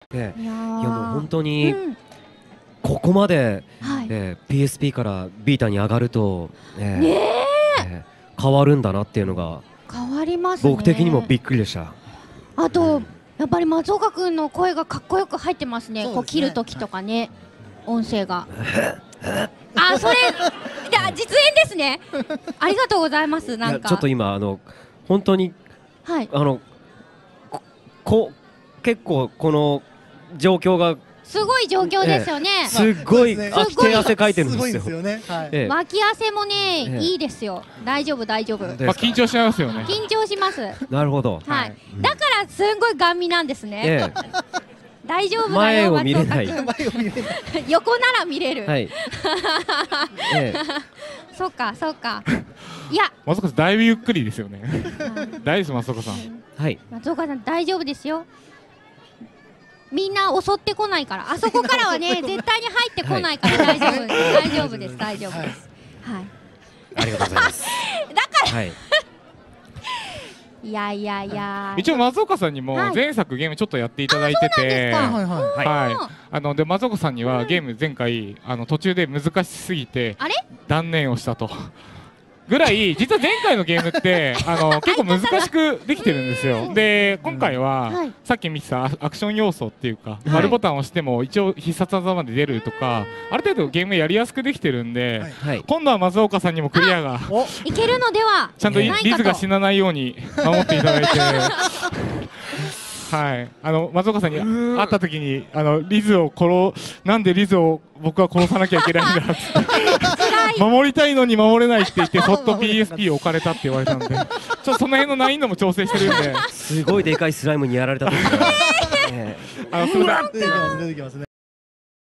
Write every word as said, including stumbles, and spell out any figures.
ええ、いやももう本当に、 うん、 ここまで、 はいえー、ピーエスピー からビータに上がると、えーねええー変わるんだなっていうのが変わりますね。 僕的にもびっくりでした。 あと、 うん、 やっぱり松岡君の声がかっこよく入ってますね。 そうですねこう切る時とかね、音声が。あ、それ、じゃあ実演ですね。ありがとうございます。なんかいやちょっと今あの本当にはいあのここ結構この状況がすごい状況ですよね。 ええすっごいまああきて汗かいてるんすごいですよ。 ですよね。はい。 ええ脇汗もね、 ええいいですよ。大丈夫大丈夫。 ですかまあ緊張しちゃいますよね。 緊張します。 なるほど。 はい。 うんだからすんごいガン見なんですね。 え大丈夫だよ。 前を見れない松岡前を見れない。 君横なら見れる。 えはい。ええそっかそっか。いや、 松岡さんだいぶゆっくりですよね。 はい大丈夫です松岡さん。 はい。 松岡さん大丈夫ですよ。みんな襲ってこないから、あそこからはね絶対に入ってこないから大丈夫です、大丈夫です大丈夫です。はい。 ありがとうございます。 だからはい。 いやいやいや。 一応松岡さんにもはい前作ゲームちょっとやっていただいてて、 あはいはい。 はいはい、あので松岡さんにはゲーム前回あの途中で難しすぎてあれ？ 断念をしたとぐらい、実は前回のゲームってあの結構難しくできてるんですよ。で今回は、 はいさっき見てたアアクション要素っていうか、 い丸ボタンを押しても一応必殺技まで出るとか、ある程度ゲームやりやすくできてるんで、 はいはい。 今度は松岡さんにもクリアがお、 いけるのではちゃんとリないかと。 リズが死なないように守っていただいてはいあの松岡さんに会った時にあのリズを殺なんでリズを僕は殺さなきゃいけないんだって守りたいのに守れないって言ってそっと ピーエスピー を置かれたって言われたんで、ちょっとその辺の難易度も調整してるんで、 すごいでかいスライムにやられた時が。ええあのすみません。 出てきます出てきますね。